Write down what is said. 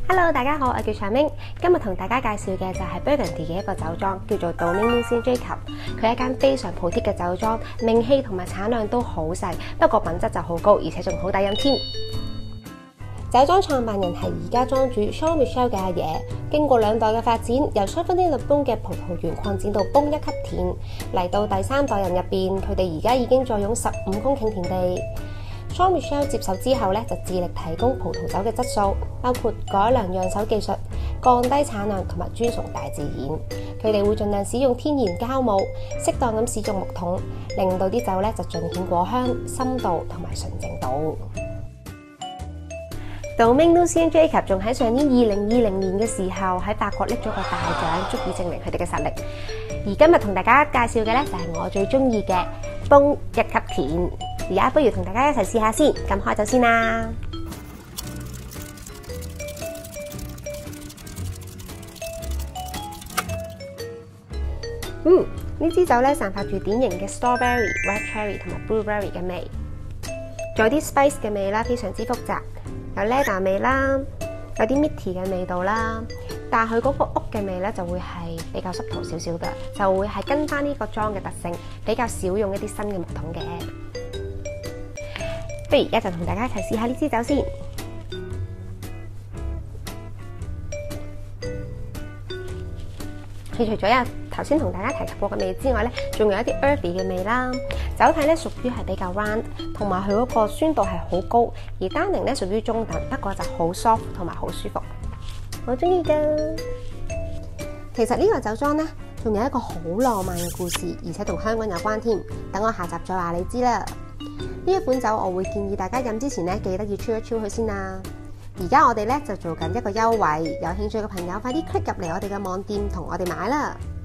Hello， 大家好，我叫長明，今日同大家介紹嘅就係 Burgundy 嘅一個酒莊，叫做 Domaine Lucien Jacob。佢係一間非常普貼嘅酒莊，名氣同埋產量都好細，不過品質就好高，而且仲好抵飲添。酒莊創辦人係而家莊主 Jean Michel 嘅阿爺，經過2代嘅發展，由 Châteauneuf le Bon 嘅葡萄園擴展到崩一級田，嚟到第3代人入邊，佢哋而家已經坐擁15公頃田地。Jean Michel 接手之後咧，就致力提供葡萄酒嘅質素，包括改良釀酒技術、降低產量同埋尊崇大自然。佢哋會盡量使用天然酵母，適當咁使用木桶，令到啲酒咧就盡顯果香、深度同埋純正度。Domaine Lucien Jacob 仲喺上年2020年嘅時候喺法國拎咗個大獎，足以證明佢哋嘅實力。而今日同大家介紹嘅咧就係我最中意嘅崩一級田。而家不如同大家一齊試下先，咁開酒先啦。呢支酒咧散發住典型嘅 strawberry、red cherry 同埋 blueberry 嘅味，仲有啲 spice 嘅味啦，非常之複雜，有 leather 味啦，有啲 meaty 嘅味道啦。但係佢嗰個屋嘅味咧就會係比較濕塗少少嘅，就會係跟翻呢個莊嘅特性，比較少用一啲新嘅木桶嘅。不如而家就同大家一齊試下呢支酒先。佢除咗有頭先同大家提及過嘅味之外咧，仲有一啲 earthy 嘅味啦。酒體咧屬於係比較 round， 同埋佢嗰個酸度係好高，而單寧咧屬於中等，不過就好 soft 同埋好舒服，我中意噶。其實呢個酒莊咧，仲有一個好浪漫嘅故事，而且同香港有關添。等我下集再話你知啦。呢一款酒我會建議大家飲之前咧，記得要超一超佢先啦。而家我哋咧就做緊一個優惠，有興趣嘅朋友快啲 click 入嚟我哋嘅網店同我哋買啦。